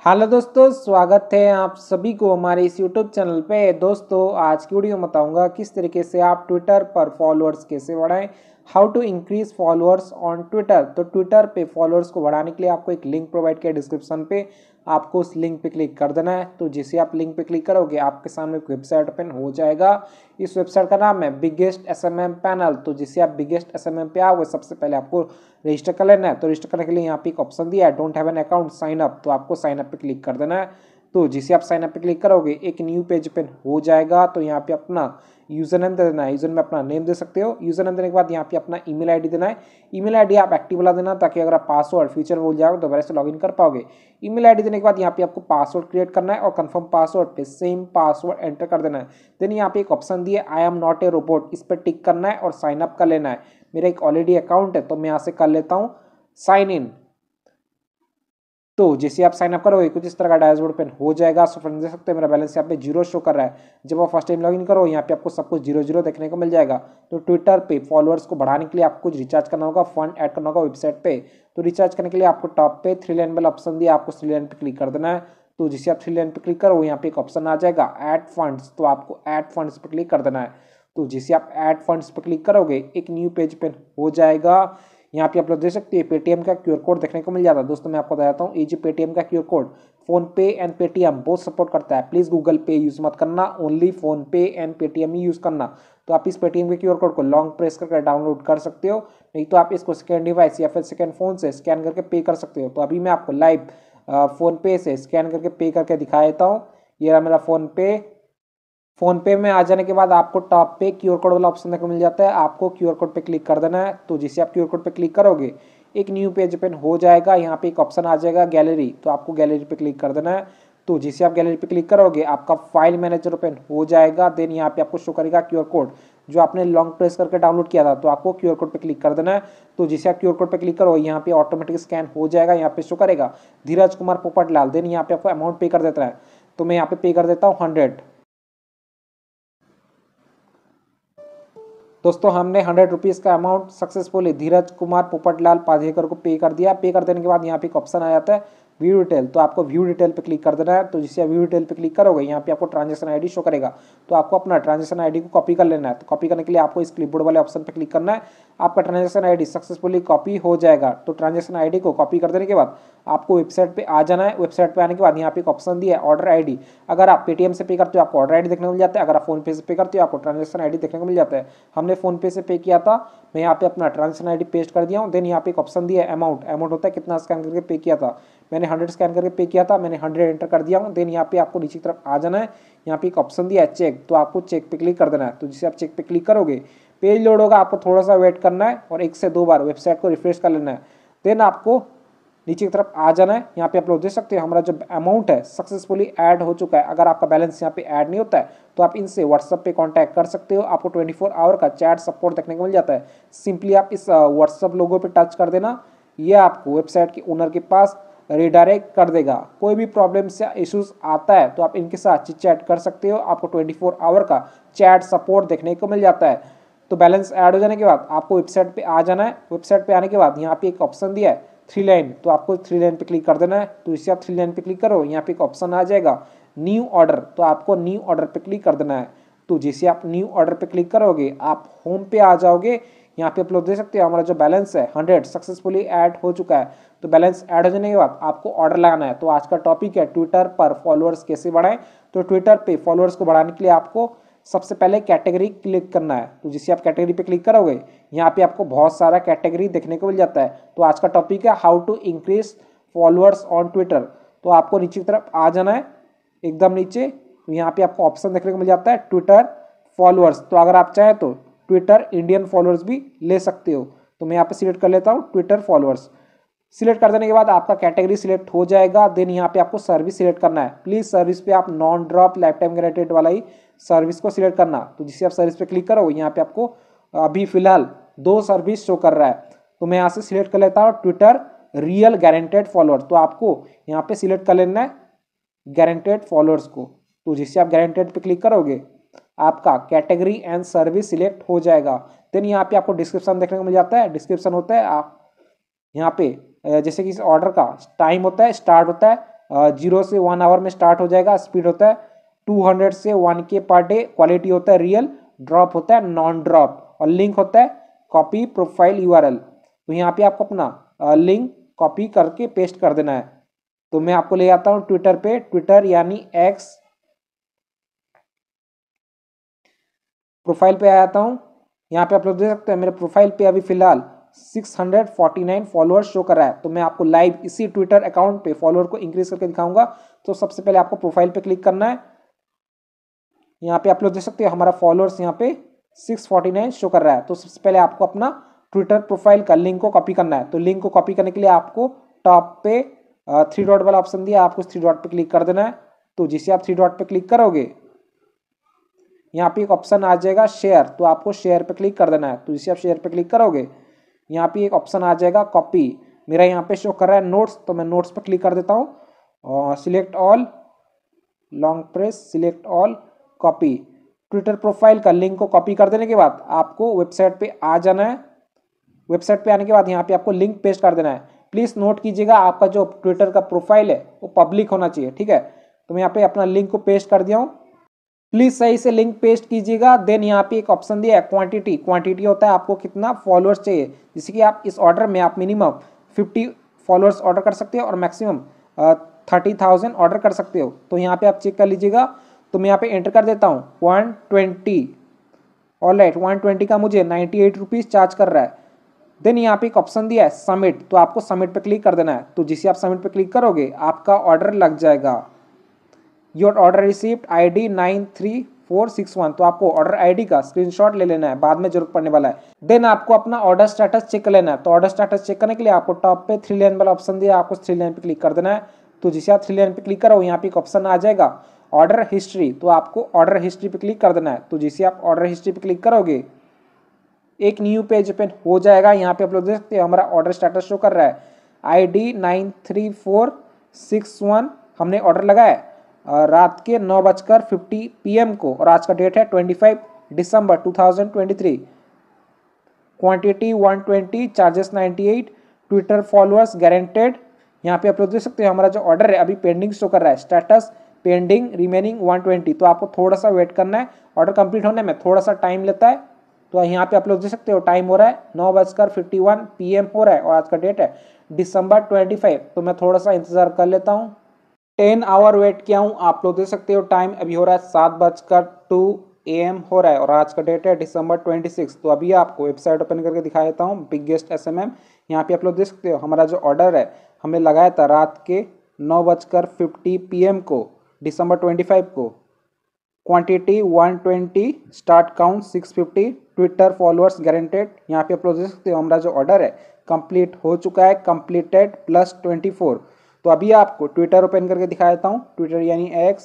Hello दोस्तों, स्वागत है आप सभी को हमारे इस यूट्यूब चैनल पे। दोस्तों आज की वीडियो में बताऊंगा किस तरीके से आप ट्विटर पर फॉलोअर्स कैसे बढ़ाएं। How to increase followers on Twitter. तो ट्विटर पे फॉलोअर्स को बढ़ाने के लिए आपको एक लिंक प्रोवाइड किया डिस्क्रिप्शन पे, आपको उस लिंक पे क्लिक कर देना है। तो जैसे आप लिंक पे क्लिक करोगे आपके सामने एक वेबसाइट ओपन हो जाएगा। इस वेबसाइट का नाम है बिगेस्ट एसएमएम पैनल। तो जैसे आप बिगेस्ट एसएमएम पे आओगे सबसे पहले आपको रजिस्टर कर लेना है। तो रजिस्टर करने के लिए यहाँ पे एक ऑप्शन दिया है, don't have an account sign up. तो आपको साइन अप पे क्लिक कर देना है। तो जिसे आप साइन अप पे क्लिक करोगे एक न्यू पेज ओपन हो जाएगा। तो यहाँ पे अपना यूजर नेम दे देना है, यूजर में अपना नेम दे सकते हो। यूजर नेम देने के बाद यहाँ पे अपना ईमेल आईडी देना है। ईमेल आईडी आप एक्टिव वाला देना, ताकि अगर आप पासवर्ड फ्यूचर भूल जाओगे दोबारा से लॉगिन कर पाओगे। ईमेल आईडी देने के बाद यहाँ पे आपको पासवर्ड क्रिएट करना है और कंफर्म पासवर्ड पे सेम पासवर्ड एंटर कर देना है। देन यहाँ पे एक ऑप्शन दिया I am not a robot, इस पर टिक करना है और साइन अप कर लेना है। मेरा एक ऑलरेडी अकाउंट है तो मैं यहाँ से कर लेता हूँ साइन इन। तो जैसे आप साइन अप करोगे कुछ इस तरह का डैशबोर्ड ओपन हो जाएगा। सो फ्रेंड्स देख सकते हैं मेरा बैलेंस यहाँ पे जीरो शो कर रहा है। जब आप फर्स्ट टाइम लॉगिन करो यहाँ पे आपको सब कुछ जीरो जीरो देखने को मिल जाएगा। तो ट्विटर पे फॉलोअर्स को बढ़ाने के लिए आपको कुछ रिचार्ज करना होगा, फंड ऐड करना होगा वेबसाइट पे। तो रिचार्ज करने के लिए आपको टॉप पे थ्री लाइन वाला ऑप्शन दिया, आपको थ्री लाइन पे क्लिक कर देना है। तो जिसे आप थ्री लाइन पे क्लिक करो यहाँ पे एक ऑप्शन आ जाएगा ऐड फंड्स। तो आपको ऐड फंड्स पे क्लिक कर देना है। तो जिसे आप ऐड फंड्स पे क्लिक करोगे एक न्यू पेज पे हो जाएगा। यहाँ पे आप लोग देख सकते हैं पेटीएम का क्यूआर कोड देखने को मिल जाता है। दोस्तों मैं आपको बताता हूँ, ये जो पेटीएम का QR code PhonePe and Paytm बहुत सपोर्ट करता है। प्लीज गूगल पे यूज मत करना, only PhonePe and Paytm ही यूज करना। तो आप इस पेटीएम के क्यूआर कोड को लॉन्ग प्रेस करके डाउनलोड कर सकते हो, नहीं तो आप इसको सेकेंड डिवाइस या फिर सेकेंड फोन से स्कैन करके पे कर सकते हो। तो अभी मैं आपको लाइव फोन पे से स्कैन करके पे करके दिखा देता हूँ। ये रहा मेरा फोन पे में आ जाने के बाद आपको टॉप पे क्यूआर कोड वाला ऑप्शन देखने को मिल जाता है। आपको क्यूआर कोड पे क्लिक कर देना है। तो जिसे आप क्यूआर कोड पे क्लिक करोगे एक न्यू पेज ओपन हो जाएगा। यहाँ पे एक ऑप्शन आ जाएगा गैलरी। तो आपको गैलरी पे क्लिक कर देना है। तो जिसे आप गैलरी पे क्लिक करोगे आपका फाइल मैनेजर ओपन हो जाएगा। देन यहाँ पे आपको शो करेगा क्यूआर कोड जो आपने लॉन्ग प्रेस करके डाउनलोड किया था। तो आपको क्यूआर कोड पे क्लिक कर देना है। तो जिसे आप क्यूआर कोड पे क्लिक करो यहाँ पे ऑटोमेटिक स्कैन हो जाएगा। यहाँ पे शो करेगा धीरज कुमार पोपटलाल। देन यहाँ पे आपको अमाउंट पे कर देता है। तो मैं यहाँ पे कर देता हूँ 100। दोस्तों हमने 100 रुपीज़ का अमाउंट सक्सेसफुली धीरज कुमार पोपटलाल पाधेकर को पे कर दिया। पे कर देने के बाद यहाँ पे एक ऑप्शन आ जाता है व्यू डिटेल। तो आपको व्यू डिटेल पे क्लिक कर देना है। तो जिससे व्यू डिटेल पे क्लिक करोगे यहाँ पे आपको ट्रांजेक्शन आईडी शो करेगा। तो आपको अपना ट्रांजेक्शन आईडी को कॉपी कर लेना है। तो कॉपी करने के लिए आपको इस क्लिपबोर्ड वाले ऑप्शन पे क्लिक करना है। आपका ट्रांजेक्शन आईडी सक्सेसफुली कॉपी हो जाएगा। तो ट्रांजेक्शन आईडी को कॉपी कर देने के बाद आपको वेबसाइट पे आ जाना है। वेबसाइट पे आने के बाद यहाँ पे एक ऑप्शन दिया है ऑर्डर आईडी। अगर आप पेटीएम से पे करते हो आपको ऑर्डर आईडी देखने को मिल जाता है। अगर आप फोन पे से पे करते हो आपको ट्रांजेक्शन आईडी देखने को मिल जाता है। हमने फोन पे से पे किया था, मैं यहाँ पे अपना ट्रांजेक्शन आईडी पेस्ट कर दिया हूँ। देन यहाँ पे एक ऑप्शन दिया है अमाउंट होता है कितना स्कैन करके पे किया था। मैंने 100 स्कैन करके पे किया था, मैंने 100 एंटर कर दिया हूँ। देन यहाँ पे आपको नीचे की तरफ आ जाना है। यहाँ पे एक ऑप्शन दिया है चेक। तो आपको चेक पे क्लिक कर देना है। तो जिसे आप चेक पे क्लिक करोगे पेज लोड होगा, आपको थोड़ा सा वेट करना है और 1 से 2 बार वेबसाइट को रिफ्रेश कर लेना है। देन आपको नीचे की तरफ आ जाना है। यहाँ पे आप लोग देख सकते हैं हमारा जो अमाउंट है सक्सेसफुली ऐड हो चुका है। अगर आपका बैलेंस यहाँ पे ऐड नहीं होता है तो आप इनसे व्हाट्सएप पे कांटेक्ट कर सकते हो। आपको 24 आवर का चैट सपोर्ट देखने को मिल जाता है। सिंपली आप इस व्हाट्सएप लोगो पे टच कर देना, ये आपको वेबसाइट के ओनर के पास रिडायरेक्ट कर देगा। कोई भी प्रॉब्लम्स या इश्यूज आता है तो आप इनके साथ चिट चैट कर सकते हो। आपको 24 आवर का चैट सपोर्ट देखने को मिल जाता है। तो बैलेंस ऐड हो जाने के बाद आपको वेबसाइट पे आ जाना है। वेबसाइट पे आने के बाद यहाँ पे एक ऑप्शन दिया है थ्री लाइन। तो आपको थ्री लाइन पे क्लिक कर देना है। तो इसे आप थ्री लाइन पे क्लिक करो यहाँ पे एक ऑप्शन आ जाएगा न्यू ऑर्डर। तो आपको न्यू ऑर्डर पे क्लिक कर देना है। तो जैसे आप न्यू ऑर्डर पे क्लिक करोगे आप होम पे आ जाओगे। यहाँ पे आप लोग देख सकते हो हमारा जो बैलेंस है 100 सक्सेसफुली ऐड हो चुका है। तो बैलेंस ऐड हो जाने के बाद आपको ऑर्डर लगाना है। तो आज का टॉपिक है ट्विटर पर फॉलोअर्स कैसे बढ़ाएं। तो ट्विटर पे फॉलोअर्स को बढ़ाने के लिए आपको सबसे पहले कैटेगरी क्लिक करना है। तो जिसे आप कैटेगरी पे क्लिक करोगे यहाँ पे आपको बहुत सारा कैटेगरी देखने को मिल जाता है। तो आज का टॉपिक है how to increase followers on Twitter. तो आपको नीचे की तरफ आ जाना है, एकदम नीचे यहाँ पे आपको ऑप्शन देखने को मिल जाता है ट्विटर फॉलोअर्स। तो अगर आप चाहें तो ट्विटर इंडियन फॉलोअर्स भी ले सकते हो। तो मैं यहाँ पे सिलेक्ट कर लेता हूँ ट्विटर फॉलोअर्स। सिलेक्ट कर देने के बाद आपका कैटेगरी सिलेक्ट हो जाएगा। देन यहाँ पे आपको सर्विस सिलेक्ट करना है। प्लीज सर्विस पे आप non drop lifetime guaranteed वाला ही सर्विस को सिलेक्ट करना। तो जिससे आप सर्विस पे क्लिक करोगे यहाँ पे आपको अभी फिलहाल 2 सर्विस शो कर रहा है। तो मैं यहाँ से सिलेक्ट कर लेता हूँ ट्विटर रियल गारंटेड फॉलोअर। तो आपको यहाँ पे सिलेक्ट कर लेना है गारंटेड फॉलोअर्स को। तो जिससे आप गारंटेड पे क्लिक करोगे आपका कैटेगरी एंड सर्विस सिलेक्ट हो जाएगा। देन यहाँ पे आपको डिस्क्रिप्शन देखने को मिल जाता है। डिस्क्रिप्शन होता है आप यहाँ पे जैसे कि इस ऑर्डर का टाइम होता है, स्टार्ट होता है 0 से 1 आवर में स्टार्ट हो जाएगा। स्पीड होता है 200 से 1K पर डे। क्वालिटी होता है रियल। ड्रॉप होता है नॉन ड्रॉप। और लिंक होता है कॉपी प्रोफाइल URL। तो यहाँ पे आपको अपना लिंक कॉपी करके पेस्ट कर देना है। तो मैं आपको ले आता हूँ ट्विटर पे। ट्विटर यानी X प्रोफाइल पे आ जाता हूँ। यहाँ पे आप लोग देख सकते हैं मेरे प्रोफाइल पे अभी फिलहाल 649 फॉलोअर्स शो कर रहा है। तो मैं आपको लाइव इसी ट्विटर अकाउंट पे फॉलोअर को इंक्रीज करके दिखाऊंगा। तो सबसे पहले आपको प्रोफाइल पे क्लिक करना है। यहाँ पे आप लोग देख सकते हो हमारा फॉलोअर्स यहाँ पे 649 शो कर रहा है। तो सबसे पहले आपको अपना ट्विटर प्रोफाइल का लिंक को कॉपी करना है। तो लिंक को कॉपी करने के लिए आपको टॉप पे 3 डॉट वाला ऑप्शन दिया, आपको 3 डॉट पे क्लिक कर देना है। तो जिसे आप 3 डॉट पे क्लिक करोगे यहाँ पे एक ऑप्शन आ जाएगा शेयर। तो आपको शेयर पे क्लिक कर देना है। तो जिसे आप शेयर पे क्लिक करोगे यहाँ पे एक ऑप्शन आ जाएगा कॉपी। मेरा यहाँ पे शो कर रहा है नोट्स, तो मैं नोट्स पे क्लिक कर देता हूँ और select all, long press, select all, copy. Twitter profile का लिंक को कॉपी कर देने के बाद आपको वेबसाइट पे आ जाना है। वेबसाइट पे आने के बाद यहाँ पे आपको लिंक पेस्ट कर देना है। प्लीज़ नोट कीजिएगा आपका जो ट्विटर का प्रोफाइल है वो पब्लिक होना चाहिए, ठीक है। तो मैं यहाँ पे अपना लिंक को पेस्ट कर दिया हूँ। प्लीज़ सही से लिंक पेस्ट कीजिएगा। देन यहाँ पे एक ऑप्शन दिया है क्वांटिटी। क्वांटिटी होता है आपको कितना फॉलोअर्स चाहिए, जैसे कि आप इस ऑर्डर में आप मिनिमम 50 फॉलोअर्स ऑर्डर कर सकते हो और मैक्सिमम 30,000 ऑर्डर कर सकते हो। तो यहाँ पे आप चेक कर लीजिएगा। तो मैं यहाँ पे एंटर कर देता हूँ 120। ऑलराइट, 120 का मुझे 98 रुपीज़ चार्ज कर रहा है। देन यहाँ पे एक ऑप्शन दिया है सबमिट। तो आपको सबमिट पे क्लिक कर देना है। तो जिसे आप सबमिट पे क्लिक करोगे आपका ऑर्डर लग जाएगा। Your order received ID 93461। तो आपको ऑर्डर ID का स्क्रीनशॉट ले लेना है, बाद में जरूरत पड़ने वाला है। देन आपको अपना ऑर्डर स्टेटस चेक कर लेना है। तो ऑर्डर स्टेटस चेक करने के लिए आपको टॉप पे 3 लाइन वाला ऑप्शन दिया, आपको 3 लाइन पे क्लिक कर देना है। तो जिसे आप 3 लाइन पे क्लिक करो यहाँ पे एक ऑप्शन आ जाएगा ऑर्डर हिस्ट्री। तो आपको ऑर्डर हिस्ट्री पे क्लिक कर देना है। तो जिसे आप ऑर्डर हिस्ट्री पे क्लिक करोगे एक न्यू पेज ओपन हो जाएगा। यहाँ पे आप लोग देख सकते हो हमारा ऑर्डर स्टेटस शो कर रहा है ID 93461। हमने ऑर्डर लगाया रात के 9:50 PM को और आज का डेट है 25 दिसंबर 2023। Quantity 120, charges 98, Twitter followers guaranteed. यहाँ पे आप लोग देख सकते हो हमारा जो ऑर्डर है अभी पेंडिंग शो कर रहा है, स्टेटस पेंडिंग रिमेनिंग 120। तो आपको थोड़ा सा वेट करना है, ऑर्डर कंप्लीट होने में थोड़ा सा टाइम लेता है। तो यहाँ पे आप लोग देख सकते हो टाइम हो रहा है 9:51 PM हो रहा है और आज का डेट है दिसंबर 25। तो मैं थोड़ा सा इंतजार कर लेता हूँ। 10 आवर वेट किया हूँ। आप लोग देख सकते हो टाइम अभी हो रहा है 7:02 AM हो रहा है और आज का डेट है दिसंबर 26। तो अभी आपको वेबसाइट ओपन करके दिखा देता हूँ बिगेस्ट SMM। यहाँ पे आप लोग देख सकते हो हमारा जो ऑर्डर है हमने लगाया था रात के 9:50 PM को दिसंबर 25 को। Quantity 120, start count 650, Twitter followers guaranteed. यहाँ पे आप लोग देख सकते हो हमारा जो ऑर्डर है कंप्लीट हो चुका है, कंप्लीटेड +24। तो अभी आपको ट्विटर ओपन करके दिखा देता हूँ। ट्विटर यानी X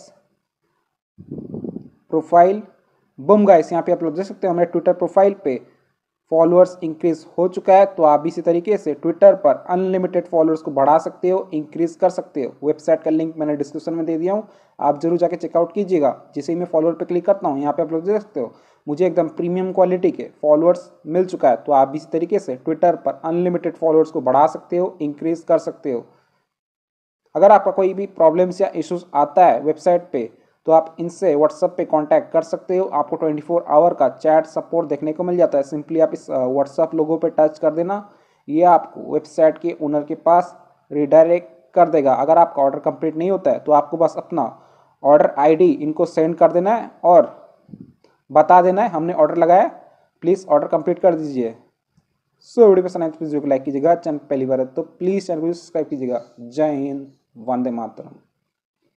प्रोफाइल। बूम गाइस, यहाँ पे आप लोग देख सकते हो हमारे ट्विटर प्रोफाइल पे फॉलोअर्स इंक्रीज हो चुका है। तो आप इसी तरीके से ट्विटर पर अनलिमिटेड फॉलोअर्स को बढ़ा सकते हो, इंक्रीज कर सकते हो। वेबसाइट का लिंक मैंने डिस्क्रिप्शन में दे दिया हूँ, आप जरूर जाके चेकआउट कीजिएगा। जैसे ही मैं फॉलोअर पे क्लिक करता हूँ यहाँ पे आप लोग देख सकते हो मुझे एकदम प्रीमियम क्वालिटी के फॉलोअर्स मिल चुका है। तो आप इसी तरीके से ट्विटर पर अनलिमिटेड फॉलोअर्स को बढ़ा सकते हो, इंक्रीज कर सकते हो। अगर आपका कोई भी प्रॉब्लम्स या इश्यूज आता है वेबसाइट पे तो आप इनसे व्हाट्सएप पे कांटेक्ट कर सकते हो। आपको 24 आवर का चैट सपोर्ट देखने को मिल जाता है। सिंपली आप इस व्हाट्सएप लोगो पे टच कर देना, ये आपको वेबसाइट के ओनर के पास रिडायरेक्ट कर देगा। अगर आपका ऑर्डर कंप्लीट नहीं होता है तो आपको बस अपना ऑर्डर ID इनको सेंड कर देना है और बता देना है हमने ऑर्डर लगाया, प्लीज़ ऑर्डर कंप्लीट कर दीजिए। सो वीडियो पसंद आए तो वीडियो को लाइक कीजिएगा। चैनल पहली बार है तो प्लीज़ चैनल को सब्सक्राइब कीजिएगा। जय हिंद, वंदे मातरम।